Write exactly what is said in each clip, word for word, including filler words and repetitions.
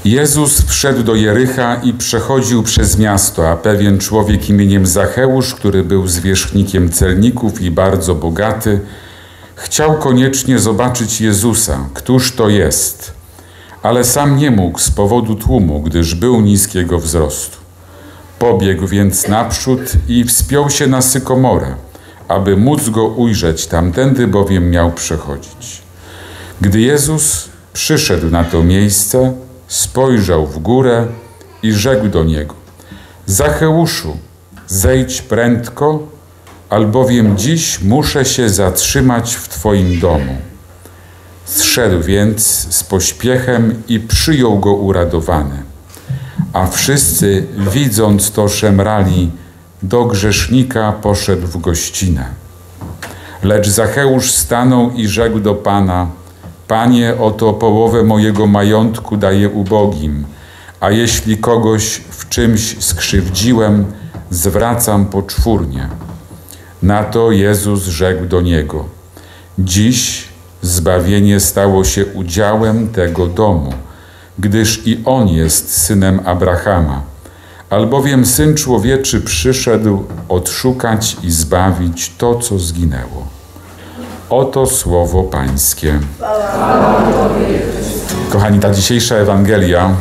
Jezus wszedł do Jericha i przechodził przez miasto, a pewien człowiek imieniem Zacheusz, który był zwierzchnikiem celników i bardzo bogaty, chciał koniecznie zobaczyć Jezusa, któż to jest, ale sam nie mógł z powodu tłumu, gdyż był niskiego wzrostu. Pobiegł więc naprzód i wspiął się na sykomorę, aby móc go ujrzeć, tamtędy bowiem miał przechodzić. Gdy Jezus przyszedł na to miejsce, spojrzał w górę i rzekł do niego: Zacheuszu, zejdź prędko, albowiem dziś muszę się zatrzymać w Twoim domu. Zszedł więc z pośpiechem i przyjął go uradowany. A wszyscy, widząc to, szemrali: do grzesznika poszedł w gościnę. Lecz Zacheusz stanął i rzekł do Pana: Panie, oto połowę mojego majątku daję ubogim, a jeśli kogoś w czymś skrzywdziłem, zwracam poczwórnie. Na to Jezus rzekł do niego: Dziś zbawienie stało się udziałem tego domu, gdyż i on jest synem Abrahama, albowiem Syn Człowieczy przyszedł odszukać i zbawić to, co zginęło. Oto słowo Pańskie. Kochani, ta dzisiejsza Ewangelia,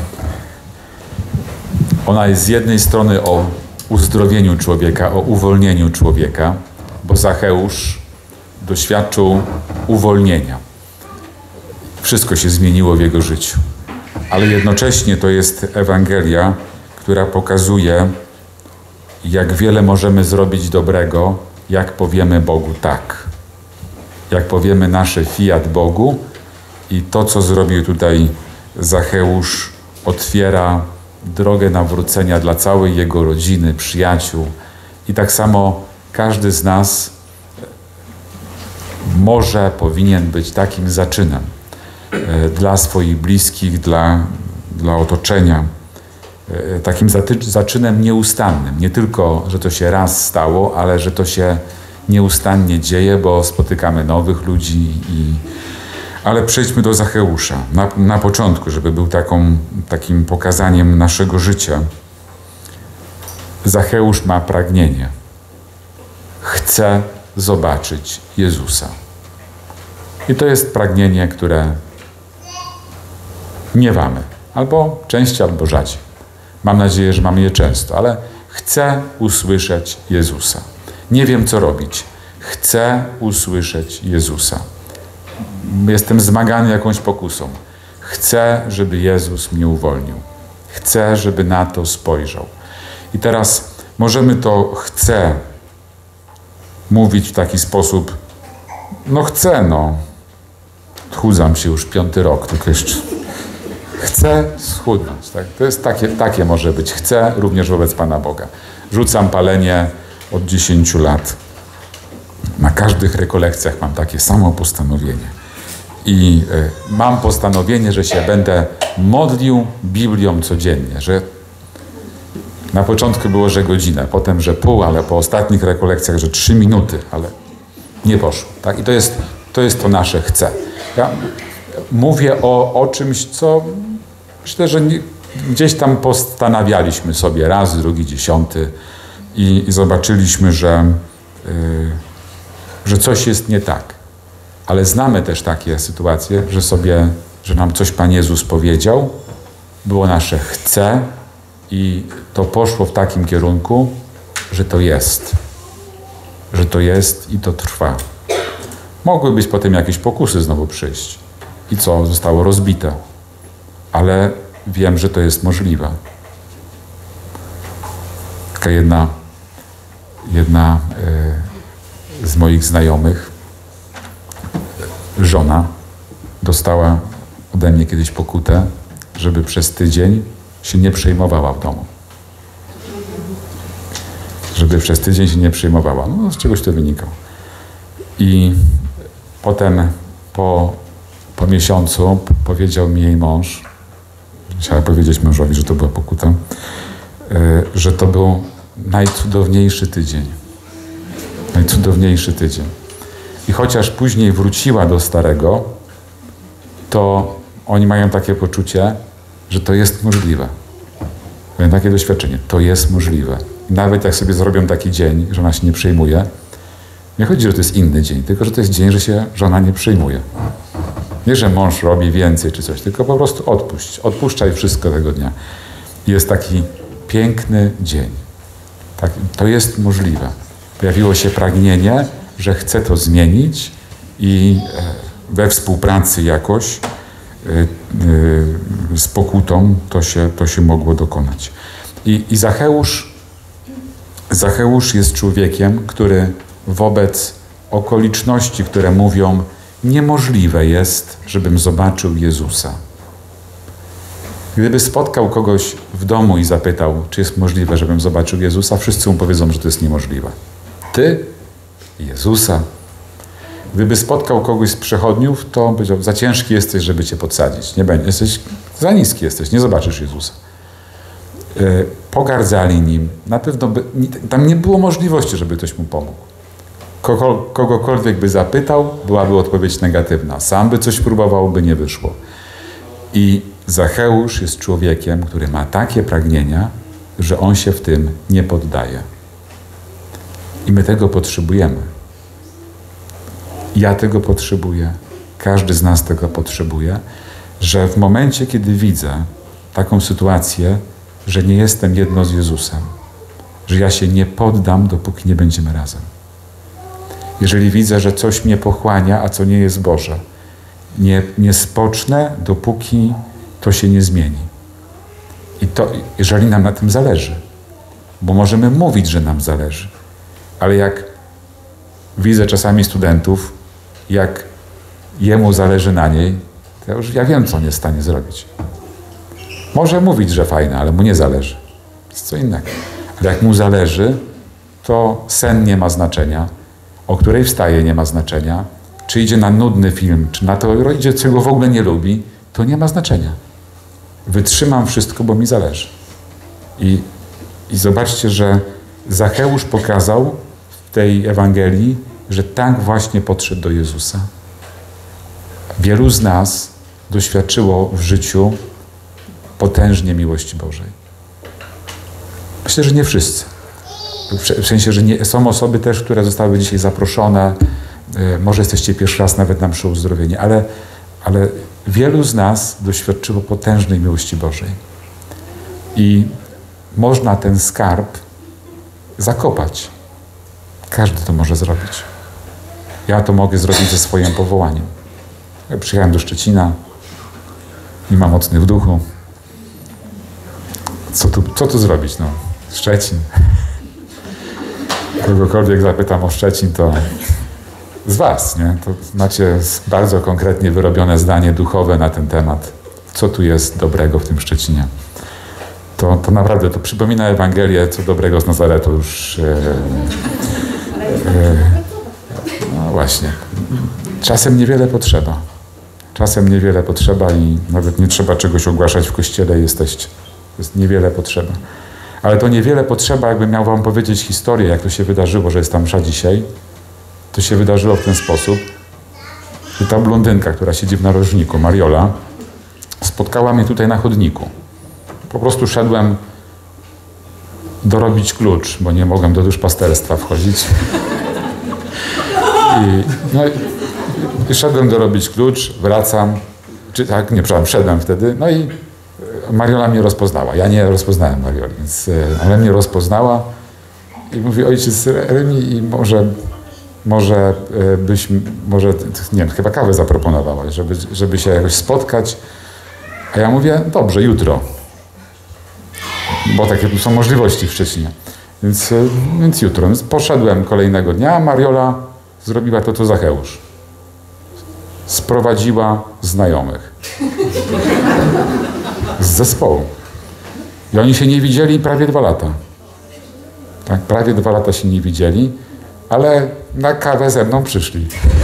ona jest z jednej strony o uzdrowieniu człowieka, o uwolnieniu człowieka, bo Zacheusz doświadczył uwolnienia. Wszystko się zmieniło w jego życiu. Ale jednocześnie to jest Ewangelia, która pokazuje, jak wiele możemy zrobić dobrego, jak powiemy Bogu tak. Jak powiemy nasze fiat Bogu, i to, co zrobił tutaj Zacheusz, otwiera drogę nawrócenia dla całej jego rodziny, przyjaciół. I tak samo każdy z nas może, powinien być takim zaczynem dla swoich bliskich, dla, dla otoczenia. Takim zaczynem nieustannym. Nie tylko, że to się raz stało, ale że to się nieustannie dzieje, bo spotykamy nowych ludzi. I... Ale przejdźmy do Zacheusza. Na, na początku, żeby był taką, takim pokazaniem naszego życia. Zacheusz ma pragnienie. Chce zobaczyć Jezusa. I to jest pragnienie, które miewamy. Albo częściej, albo rzadziej. Mam nadzieję, że mamy je często, ale chcę usłyszeć Jezusa. Nie wiem, co robić. Chcę usłyszeć Jezusa. Jestem zmagany jakąś pokusą. Chcę, żeby Jezus mnie uwolnił. Chcę, żeby na to spojrzał. I teraz możemy to chcę mówić w taki sposób: no chcę, no. Chudzam się już piąty rok, tylko jeszcze. Chcę schudnąć. Tak? To jest takie, takie może być. Chcę również wobec Pana Boga. Rzucam palenie od dziesięciu lat. Na każdych rekolekcjach mam takie samo postanowienie. I y, mam postanowienie, że się będę modlił Biblią codziennie. Że na początku było, że godzinę, potem, że pół, ale po ostatnich rekolekcjach, że trzy minuty, ale nie poszło. Tak? I to jest, to jest to nasze chcę. Ja mówię o, o czymś, co myślę, że nie, gdzieś tam postanawialiśmy sobie raz, drugi, dziesiąty i, i zobaczyliśmy, że, yy, że coś jest nie tak. Ale znamy też takie sytuacje, że sobie, że nam coś Pan Jezus powiedział, było nasze chcę i to poszło w takim kierunku, że to jest. Że to jest i to trwa. Mogły być potem jakieś pokusy znowu przyjść. I co? Zostało rozbite. Ale wiem, że to jest możliwe. Taka jedna, jedna y, z moich znajomych, żona, dostała ode mnie kiedyś pokutę, żeby przez tydzień się nie przejmowała w domu. Żeby przez tydzień się nie przejmowała. No, z czegoś to wynikało. I potem po, po miesiącu powiedział mi jej mąż, chciałem powiedzieć mężowi, że to była pokuta, że to był najcudowniejszy tydzień. Najcudowniejszy tydzień. I chociaż później wróciła do starego, to oni mają takie poczucie, że to jest możliwe. Miałem takie doświadczenie. To jest możliwe. Nawet jak sobie zrobią taki dzień, że ona się nie przejmuje, nie chodzi, że to jest inny dzień, tylko że to jest dzień, że się żona nie przejmuje. Nie, że mąż robi więcej czy coś, tylko po prostu odpuść. Odpuszczaj wszystko tego dnia. Jest taki piękny dzień. Tak, to jest możliwe. Pojawiło się pragnienie, że chcę to zmienić i we współpracy jakoś z pokutą to się, to się mogło dokonać. I, i Zacheusz, Zacheusz jest człowiekiem, który wobec okoliczności, które mówią, niemożliwe jest, żebym zobaczył Jezusa. Gdyby spotkał kogoś w domu i zapytał, czy jest możliwe, żebym zobaczył Jezusa, wszyscy mu powiedzą, że to jest niemożliwe. Ty? Jezusa? Gdyby spotkał kogoś z przechodniów, to on powiedział, za ciężki jesteś, żeby cię podsadzić. Nie będzie, jesteś, za niski jesteś, nie zobaczysz Jezusa. Yy, pogardzali nim. Na pewno by, tam nie było możliwości, żeby ktoś mu pomógł. Kogo, kogokolwiek by zapytał, byłaby odpowiedź negatywna. Sam by coś próbował, by nie wyszło. I Zacheusz jest człowiekiem, który ma takie pragnienia, że on się w tym nie poddaje. I my tego potrzebujemy. Ja tego potrzebuję. Każdy z nas tego potrzebuje, że w momencie, kiedy widzę taką sytuację, że nie jestem jedno z Jezusem, że ja się nie poddam, dopóki nie będziemy razem. Jeżeli widzę, że coś mnie pochłania, a co nie jest Boże, nie, nie spocznę, dopóki to się nie zmieni. I to, jeżeli nam na tym zależy. Bo możemy mówić, że nam zależy. Ale jak widzę czasami studentów, jak jemu zależy na niej, to ja już ja wiem, co on jest w stanie zrobić. Może mówić, że fajne, ale mu nie zależy. To jest co innego. Ale jak mu zależy, to sen nie ma znaczenia, o której wstaje nie ma znaczenia, czy idzie na nudny film, czy na to idzie, czego w ogóle nie lubi, to nie ma znaczenia. Wytrzymam wszystko, bo mi zależy. I, i zobaczcie, że Zacheusz pokazał w tej Ewangelii, że tak właśnie podszedł do Jezusa. Wielu z nas doświadczyło w życiu potężnie miłości Bożej. Myślę, że nie wszyscy. W sensie, że nie, są osoby też, które zostały dzisiaj zaproszone. Może jesteście pierwszy raz nawet na mszy uzdrowienie, ale, ale wielu z nas doświadczyło potężnej miłości Bożej. I można ten skarb zakopać. Każdy to może zrobić. Ja to mogę zrobić ze swoim powołaniem. Ja przyjechałem do Szczecina, nie ma mocnych w duchu. Co tu, co tu zrobić? No, Szczecin. Kogokolwiek zapytam o Szczecin, to z was, nie? To macie bardzo konkretnie wyrobione zdanie duchowe na ten temat. Co tu jest dobrego w tym Szczecinie? To, to naprawdę, to przypomina Ewangelię, co dobrego z Nazaretu już... E, e, no właśnie. Czasem niewiele potrzeba. Czasem niewiele potrzeba i nawet nie trzeba czegoś ogłaszać w kościele, jesteście. Jest niewiele potrzeba. Ale to niewiele potrzeba, jakbym miał wam powiedzieć historię, jak to się wydarzyło, że jest tam msza dzisiaj. To się wydarzyło w ten sposób, że ta blondynka, która siedzi w narożniku, Mariola, spotkała mnie tutaj na chodniku. Po prostu szedłem dorobić klucz, bo nie mogłem do duszpasterstwa wchodzić. I, no, i szedłem dorobić klucz, wracam, czy tak, nie, przepraszam, szedłem wtedy, no i Mariola mnie rozpoznała. Ja nie rozpoznałem Marioli, więc ale mnie rozpoznała i mówi, ojciec Remi, i może, może byś, może, nie wiem, chyba kawę zaproponowałaś, żeby, żeby się jakoś spotkać. A ja mówię, dobrze, jutro. Bo takie są możliwości w Szczecinie. Więc, więc jutro. Więc poszedłem kolejnego dnia, a Mariola zrobiła to, co Zacheusz. Sprowadziła znajomych. Z zespołu. I oni się nie widzieli prawie dwa lata. Tak, prawie dwa lata się nie widzieli, ale na kawę ze mną przyszli.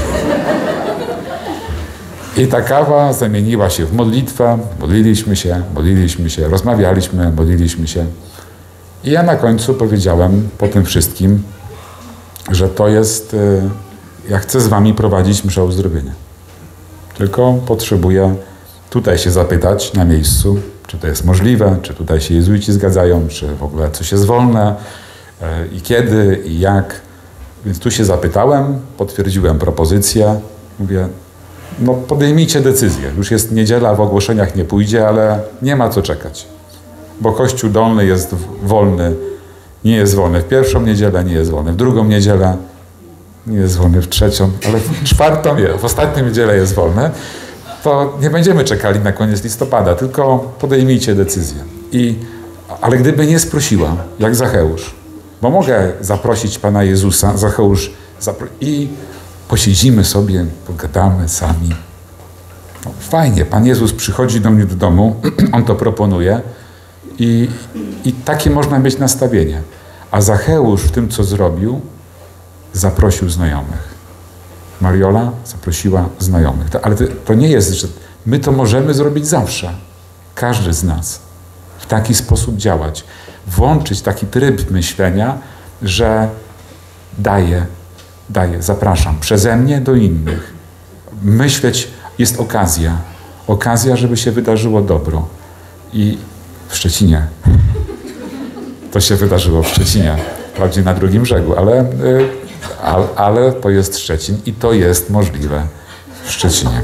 I ta kawa zamieniła się w modlitwę, modliliśmy się, modliliśmy się, rozmawialiśmy, modliliśmy się. I ja na końcu powiedziałem po tym wszystkim, że to jest, ja chcę z wami prowadzić mszę uzdrowienia. Tylko potrzebuję tutaj się zapytać na miejscu, czy to jest możliwe, czy tutaj się jezuici zgadzają, czy w ogóle coś jest wolne i kiedy, i jak. Więc tu się zapytałem, potwierdziłem propozycję. Mówię, no podejmijcie decyzję. Już jest niedziela, w ogłoszeniach nie pójdzie, ale nie ma co czekać. Bo Kościół Dolny jest wolny, nie jest wolny w pierwszą niedzielę, nie jest wolny w drugą niedzielę, nie jest wolny w trzecią, ale w czwartą, w ostatnią niedzielę jest wolny. To nie będziemy czekali na koniec listopada, tylko podejmijcie decyzję. I, ale gdyby nie sprosiła, jak Zacheusz, bo mogę zaprosić Pana Jezusa, Zacheusz, zapro- i posiedzimy sobie, pogadamy sami. No, fajnie, Pan Jezus przychodzi do mnie do domu, On to proponuje i, i takie można mieć nastawienie. A Zacheusz w tym, co zrobił, zaprosił znajomych. Mariola zaprosiła znajomych. To, ale to, to nie jest, że my to możemy zrobić zawsze. Każdy z nas. W taki sposób działać. Włączyć taki tryb myślenia, że daję, daję, zapraszam przeze mnie do innych. Myśleć jest okazja. Okazja, żeby się wydarzyło dobro. I w Szczecinie. To się wydarzyło w Szczecinie. Wprawdzie na drugim brzegu, ale... Yy, Ale, ale to jest Szczecin i to jest możliwe w Szczecinie.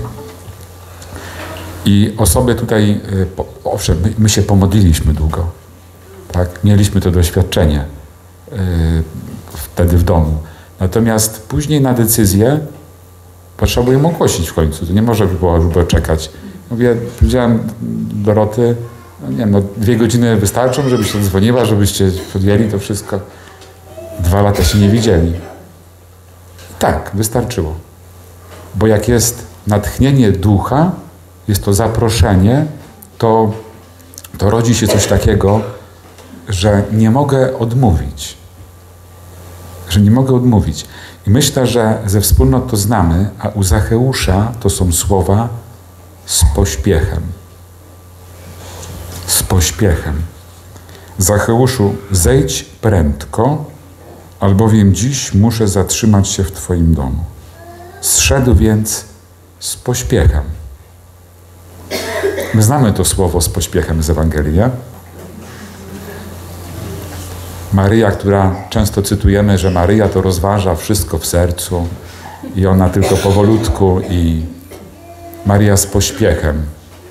I osoby tutaj, owszem, my, my się pomodliliśmy długo. Tak? Mieliśmy to doświadczenie yy, wtedy w domu. Natomiast później na decyzję potrzeba ją ogłosić w końcu. To nie może było, było czekać. Mówię, powiedziałem Doroty, no nie wiem, no dwie godziny wystarczą, żeby się dzwoniła, żebyście podjęli to wszystko. Dwa lata się nie widzieli. Tak, wystarczyło. Bo jak jest natchnienie ducha, jest to zaproszenie, to, to rodzi się coś takiego, że nie mogę odmówić. Że nie mogę odmówić. I myślę, że ze wspólnot to znamy, a u Zacheusza to są słowa z pośpiechem. Z pośpiechem. Zacheuszu, zejdź prędko, albowiem dziś muszę zatrzymać się w Twoim domu. Zszedł więc z pośpiechem. My znamy to słowo z pośpiechem z Ewangelii. Nie? Maryja, która często cytujemy, że Maryja to rozważa wszystko w sercu i ona tylko powolutku i Maryja z pośpiechem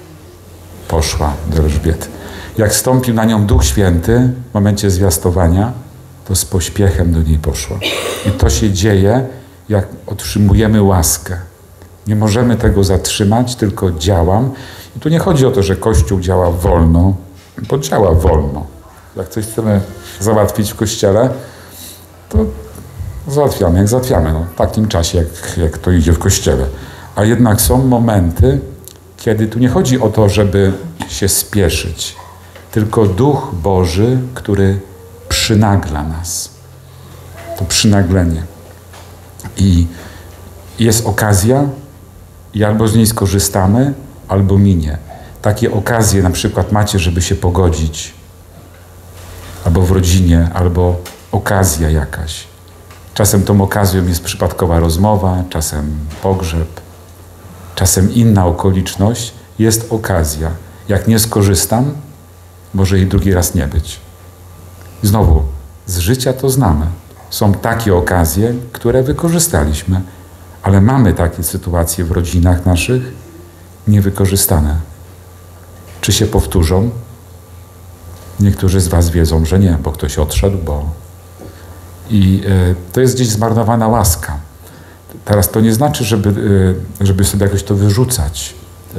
poszła do Elżbiety. Jak stąpił na nią Duch Święty w momencie zwiastowania, to z pośpiechem do niej poszła. I to się dzieje, jak otrzymujemy łaskę. Nie możemy tego zatrzymać, tylko działam. I tu nie chodzi o to, że Kościół działa wolno, bo działa wolno. Jak coś chcemy załatwić w Kościele, to załatwiamy, jak załatwiamy. No, w takim czasie, jak, jak to idzie w Kościele. A jednak są momenty, kiedy tu nie chodzi o to, żeby się spieszyć, tylko Duch Boży, który przynagla nas. To przynaglenie. I jest okazja i albo z niej skorzystamy, albo minie. Takie okazje na przykład macie, żeby się pogodzić. Albo w rodzinie, albo okazja jakaś. Czasem tą okazją jest przypadkowa rozmowa, czasem pogrzeb, czasem inna okoliczność. Jest okazja. Jak nie skorzystam, może i drugi raz nie być. Znowu, z życia to znamy. Są takie okazje, które wykorzystaliśmy, ale mamy takie sytuacje w rodzinach naszych niewykorzystane. Czy się powtórzą? Niektórzy z was wiedzą, że nie, bo ktoś odszedł, bo... I y, to jest gdzieś zmarnowana łaska. Teraz to nie znaczy, żeby, y, żeby sobie jakoś to wyrzucać y,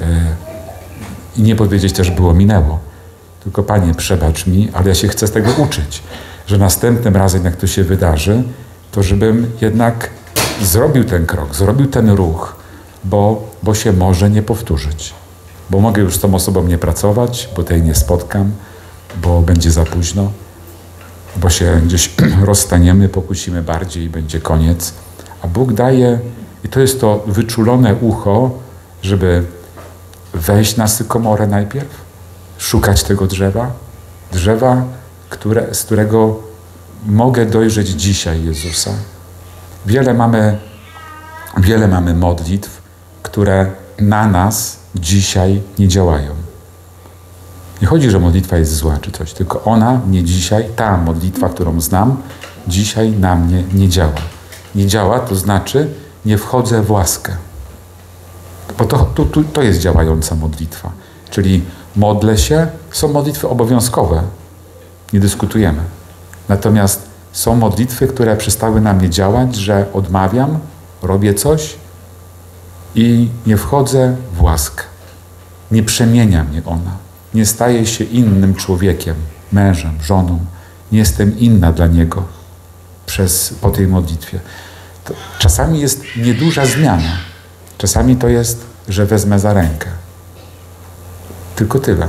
i nie powiedzieć też, było minęło. Tylko Panie, przebacz mi, ale ja się chcę z tego uczyć, że następnym razem, jak to się wydarzy, to żebym jednak zrobił ten krok, zrobił ten ruch, bo, bo się może nie powtórzyć. Bo mogę już z tą osobą nie pracować, bo tej nie spotkam, bo będzie za późno, bo się gdzieś rozstaniemy, pokłócimy bardziej i będzie koniec. A Bóg daje, i to jest to wyczulone ucho, żeby wejść na sykomorę najpierw, szukać tego drzewa, drzewa, które, z którego mogę dojrzeć dzisiaj Jezusa. Wiele mamy, wiele mamy modlitw, które na nas dzisiaj nie działają. Nie chodzi, że modlitwa jest zła czy coś, tylko ona mnie dzisiaj, ta modlitwa, którą znam, dzisiaj na mnie nie działa. Nie działa, to znaczy nie wchodzę w łaskę. Bo to, to, to jest działająca modlitwa. Czyli modlę się, są modlitwy obowiązkowe, nie dyskutujemy. Natomiast są modlitwy, które przestały na mnie działać, że odmawiam, robię coś i nie wchodzę w łaskę. Nie przemienia mnie ona. Nie staję się innym człowiekiem, mężem, żoną. Nie jestem inna dla Niego przez, po tej modlitwie. To czasami jest nieduża zmiana. Czasami to jest, że wezmę za rękę. Tylko tyle.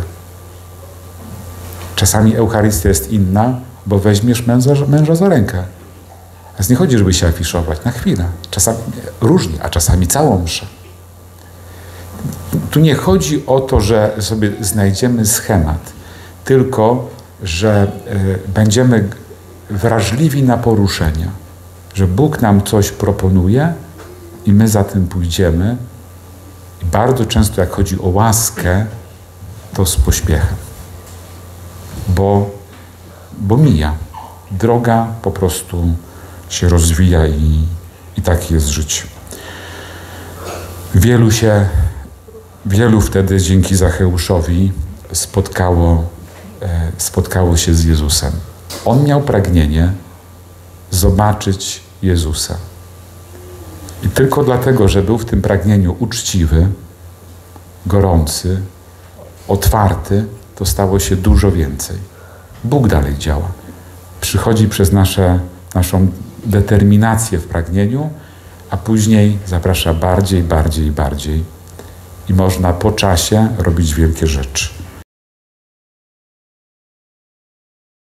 Czasami Eucharystia jest inna, bo weźmiesz męża, męża za rękę. Więc nie chodzi, żeby się afiszować. Na chwilę. Czasami różnie, a czasami całą mszę. Tu nie chodzi o to, że sobie znajdziemy schemat, tylko że y, będziemy wrażliwi na poruszenia. Że Bóg nam coś proponuje i my za tym pójdziemy. I bardzo często jak chodzi o łaskę, to z pośpiechem. Bo, bo mija. Droga po prostu się rozwija i, i tak jest życie. Wielu się, wielu wtedy dzięki Zacheuszowi spotkało, e, spotkało się z Jezusem. On miał pragnienie zobaczyć Jezusa. I tylko dlatego, że był w tym pragnieniu uczciwy, gorący, otwarty, to stało się dużo więcej. Bóg dalej działa. Przychodzi przez nasze, naszą determinację w pragnieniu, a później zaprasza bardziej, bardziej, bardziej. I można po czasie robić wielkie rzeczy.